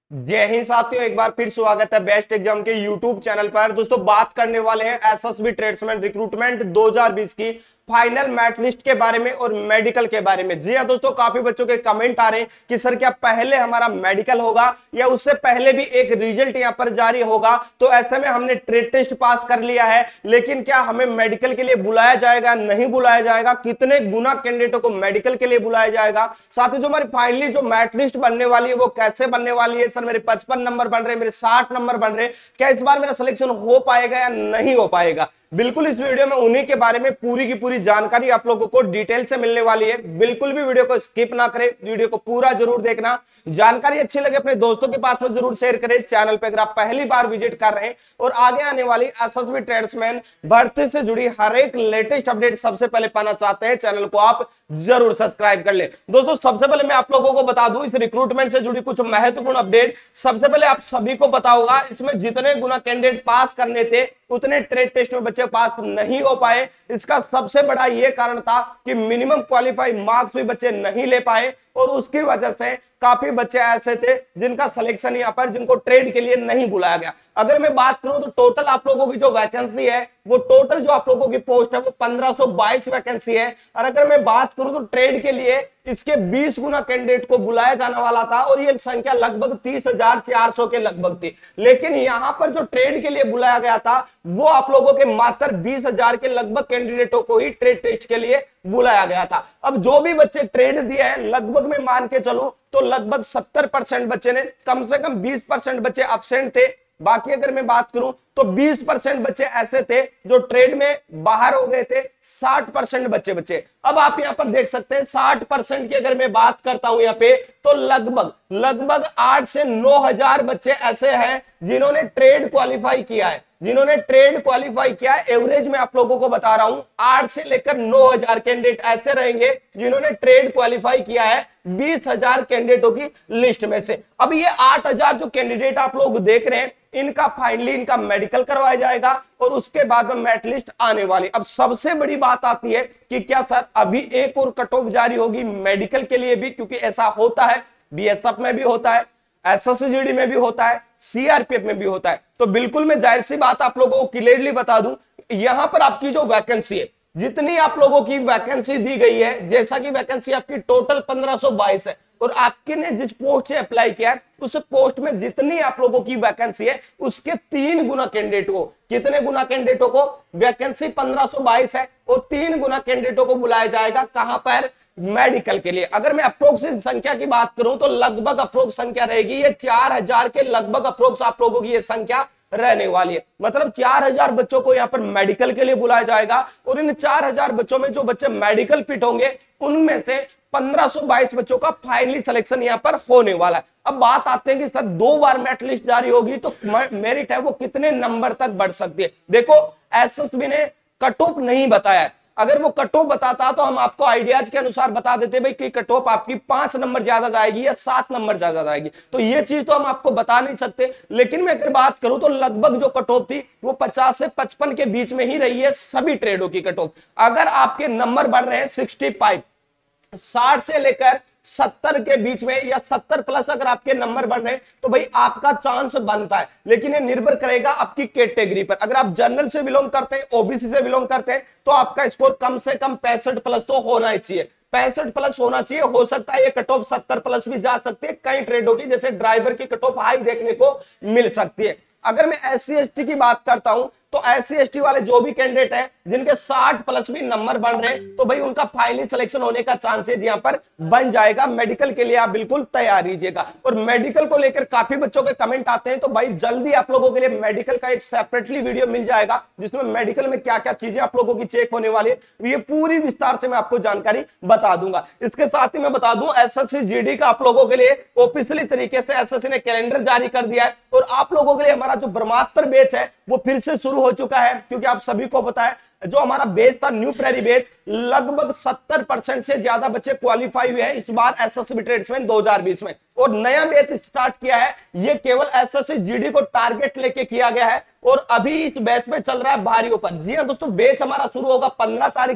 जय हिंद साथियों, एक बार फिर स्वागत है बेस्ट एग्जाम के यूट्यूब चैनल पर। दोस्तों बात करने वाले हैं एसएसबी ट्रेड्समैन रिक्रूटमेंट 2020 की फाइनल मेरिट लिस्ट के बारे में और मेडिकल के बारे में। जी हाँ दोस्तों, काफी बच्चों के कमेंट आ रहे हैं कि सर क्या पहले हमारा मेडिकल होगा या उससे पहले भी एक रिजल्ट यहाँ पर जारी होगा। तो ऐसे में हमने ट्रेड टेस्ट पास कर लिया है, लेकिन क्या हमें मेडिकल के लिए बुलाया जाएगा, नहीं बुलाया जाएगा, कितने गुना कैंडिडेटों को मेडिकल के लिए बुलाया जाएगा। साथ ही जो हमारी फाइनली जो मेरिट लिस्ट बनने वाली है वो कैसे बनने वाली है। सर मेरे 55 नंबर बन रहे, मेरे 60 नंबर बन रहे, क्या इस बार मेरा सिलेक्शन हो पाएगा या नहीं हो पाएगा। बिल्कुल इस वीडियो में उन्हीं के बारे में पूरी की पूरी जानकारी आप लोगों को डिटेल से मिलने वाली है। बिल्कुल भी वीडियो को स्किप ना करें, वीडियो को पूरा जरूर देखना। जानकारी अच्छी लगे अपने दोस्तों के पास में जरूर शेयर करें। चैनल पे अगर आप पहली बार विजिट कर रहे हैं और आगे आने वाली एसएसबी ट्रेड्समैन भर्ती से जुड़ी हर एक लेटेस्ट अपडेट सबसे पहले पाना चाहते हैं, चैनल को आप जरूर सब्सक्राइब कर ले। दोस्तों सबसे पहले मैं आप लोगों को बता दूं इस रिक्रूटमेंट से जुड़ी कुछ महत्वपूर्ण अपडेट। सबसे पहले आप सभी को पता होगा इसमें जितने गुना कैंडिडेट पास करने थे उतने ट्रेड टेस्ट में बच्चे पास नहीं हो पाए। इसका सबसे बड़ा यह कारण था कि मिनिमम क्वालिफाई मार्क्स भी बच्चे नहीं ले पाए और उसकी वजह से काफी बच्चे ऐसे थे जिनका सिलेक्शन यहाँ पर, जिनको ट्रेड के लिए नहीं बुलाया गया। अगर मैं बात करूं तो टोटल आप लोगों की जो वैकेंसी है वो टोटल जो आप लोगों की पोस्ट है वो 1522 वैकेंसी है। और अगर मैं बात करूं तो ट्रेड के लिए इसके 20 गुना कैंडिडेट को बुलाया जाने वाला था और ये संख्या लगभग 30,400 के लगभग थी। लेकिन यहां पर जो ट्रेड के लिए बुलाया गया था वो आप लोगों के मात्र 20,000 के लगभग कैंडिडेटों को ही ट्रेड टेस्ट के लिए बुलाया गया था। अब जो भी बच्चे ट्रेड दिए हैं लगभग मैं मान के चलूं तो लगभग 70% बच्चे ने, कम से कम 20% बच्चे एब्सेंट थे। बाकी अगर मैं बात करूं तो 20% बच्चे ऐसे थे जो ट्रेड में बाहर हो गए थे, 60% बच्चे। अब आप यहां पर देख सकते हैं 60% की अगर मैं बात करता हूं यहां पे तो लगभग 8 से 9,000 बच्चे ऐसे हैं जिन्होंने ट्रेड क्वालिफाई किया है। एवरेज में आप लोगों को बता रहा हूं 8 से लेकर 9,000 कैंडिडेट ऐसे रहेंगे जिन्होंने ट्रेड क्वालिफाई किया है 20,000 कैंडिडेटों की लिस्ट में से। अब ये 8,000 जो कैंडिडेट आप लोग देख रहे हैं इनका फाइनली इनका मेडिकल करवाया जाएगा और उसके बाद में मेरिट लिस्ट आने वाली। अब सबसे बड़ी बात आती है कि क्या सर अभी एक और कट ऑफ जारी होगी मेडिकल के लिए भी, क्योंकि ऐसा होता है बीएसएफ में भी होता है, एसएसजीडी में भी होता है, सीआरपीएफ में भी होता है। तो बिल्कुल मैं जाहिर सी बात आप लोगों को क्लियरली बता दूं, यहां पर आपकी जो वैकेंसी है, जितनी आप लोगों की वैकेंसी दी गई है, जैसा कि वैकेंसी आपकी टोटल 1522 है और आपके ने जिस पोस्ट से अप्लाई किया है उस पोस्ट में जितनी आप लोगों की वैकेंसी है उसके 3 गुना कैंडिडेट को, कितने गुना कैंडिडेटों को, वैकेंसी 1522 है और 3 गुना कैंडिडेटों को बुलाया जाएगा। कहां पर? मेडिकल के लिए। अगर मैं अप्रोक्स संख्या की बात करूं तो लगभग अप्रोक्स संख्या रहेगी ये 4,000 के लगभग अप्रोक्स आप लोगों की ये संख्या रहने वाली है। मतलब 4,000 बच्चों को यहाँ पर मेडिकल के लिए बुलाया जाएगा और इन 4,000 बच्चों में जो बच्चे मेडिकल फिट होंगे उनमें से 1522 बच्चों का फाइनली सिलेक्शन यहाँ पर होने वाला है। अब बात आते हैं कि सर 2 बार मेरिट लिस्ट जारी होगी तो मेरिट है वो कितने नंबर तक बढ़ सकती है। देखो एसएसबी ने कट ऑफ नहीं बताया है, अगर वो कट ऑफ बताता तो हम आपको आइडियाज के अनुसार बता देते भाई कि कट ऑफ आपकी 5 नंबर ज्यादा जाएगी या 7 नंबर ज्यादा जाएगी। तो ये चीज तो हम आपको बता नहीं सकते, लेकिन मैं अगर बात करूं तो लगभग जो कट ऑफ थी वो 50 से 55 के बीच में ही रही है सभी ट्रेडों की कट ऑफ। अगर आपके नंबर बढ़ रहे हैं 65, 60 से लेकर 70 के बीच में या 70 प्लस अगर आपके नंबर बन रहे हैं तो भाई आपका चांस बनता है। लेकिन ये निर्भर करेगा आपकी कैटेगरी पर। अगर आप जनरल से बिलोंग करते हैं, ओबीसी से बिलोंग करते हैं तो आपका स्कोर कम से कम 65 प्लस तो होना ही चाहिए, 65 प्लस होना चाहिए। हो सकता है ये कट ऑफ 70 प्लस भी जा सकती है, कई ट्रेडों की जैसे ड्राइवर की कट ऑफ हाई देखने को मिल सकती है। अगर मैं एससी एसटी की बात करता हूं तो एससी एसटी वाले जो भी कैंडिडेट हैं जिनके 60 प्लस भी नंबर बन रहे हैं तो भाई उनका फाइनली सिलेक्शन होने का चांसेस यहां पर बन जाएगा। मेडिकल के लिए आप बिल्कुल तैयार रहिएगा। और मेडिकल को लेकर काफी बच्चों के कमेंट आते हैं तो भाई जल्दी आप लोगों के लिए मेडिकल का एक सेपरेटली वीडियो मिल जाएगा जिसमें मेडिकल में क्या क्या चीजें आप लोगों की चेक होने वाली है ये पूरी विस्तार से मैं आपको जानकारी बता दूंगा। इसके साथ ही मैं बता दूं एसएसजीडी का आप लोगों के लिए ऑफिशियली तरीके से एसएससी ने कैलेंडर जारी कर दिया है और आप लोगों के लिए हमारा जो ब्रह्मास्त्र बैच है वो फिर से शुरू हो चुका है, क्योंकि आप सभी को पता है जो हमारा बेच था न्यू प्रेरी बेच लगभग 70% से ज्यादा बच्चे क्वालिफाई हुए हैं इस बार एसएसबी ट्रेड्समैन 2020 में। और नया बेच स्टार्ट किया है, ये केवल एसएसजीडी को टारगेट लेके किया गया है और अभी इस बैच में चल रहा है भारी ऊपर। जी हां दोस्तों, बेच हमारा शुरू होगा 15 तारीख से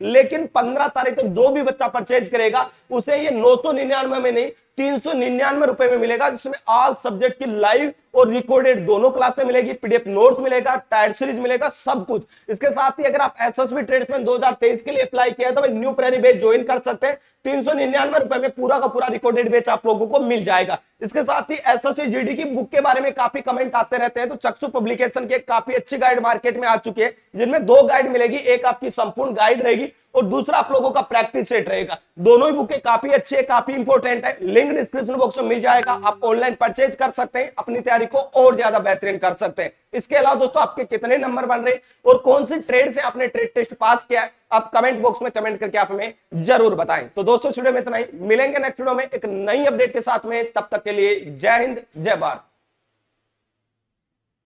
लेकिन 15 तारीख तक जो भी बच्चा परचेज करेगा उसे ये 999 में नहीं 399 रुपए में मिलेगा, जिसमें ऑल सब्जेक्ट की लाइव और रिकॉर्डेड दोनों क्लासें मिलेगी, पीडीएफ नोट्स मिलेगा, टाइड सीरीज मिलेगा, सब कुछ। इसके साथ ही अगर आप एसएसबी ट्रेड्समैन 2023 के लिए अप्लाई किया है तो भाई न्यू प्रेरी बैच ज्वाइन कर सकते हैं। 399 रुपए में पूरा का पूरा रिकॉर्डेड बैच आप लोगों को मिल जाएगा। इसके साथ ही एसएससी जीडी की बुक के बारे में काफी कमेंट आते रहते हैं, तो चक्षु पब्लिकेशन के काफी अच्छी गाइड मार्केट में आ चुकी है, जिनमें 2 गाइड मिलेगी, एक आपकी संपूर्ण गाइड रहेगी और दूसरा आप लोगों का प्रैक्टिस सेट रहेगा। दोनों ही बुकें काफी अच्छी है, काफी इंपॉर्टेंट है। लिंक डिस्क्रिप्शन बॉक्स में मिल जाएगा, आप ऑनलाइन परचेज कर सकते हैं, अपनी तैयारी को और ज्यादा बेहतरीन कर सकते हैं। इसके अलावा दोस्तों आपके कितने नंबर बन रहे और कौन सी ट्रेड से आपने ट्रेड टेस्ट पास किया है, आप कमेंट बॉक्स में कमेंट करके आप हमें जरूर बताएं। तो दोस्तों वीडियो में इतना ही, मिलेंगे नेक्स्ट वीडियो में एक नई अपडेट के साथ में, तब तक के लिए जय हिंद जय भारत।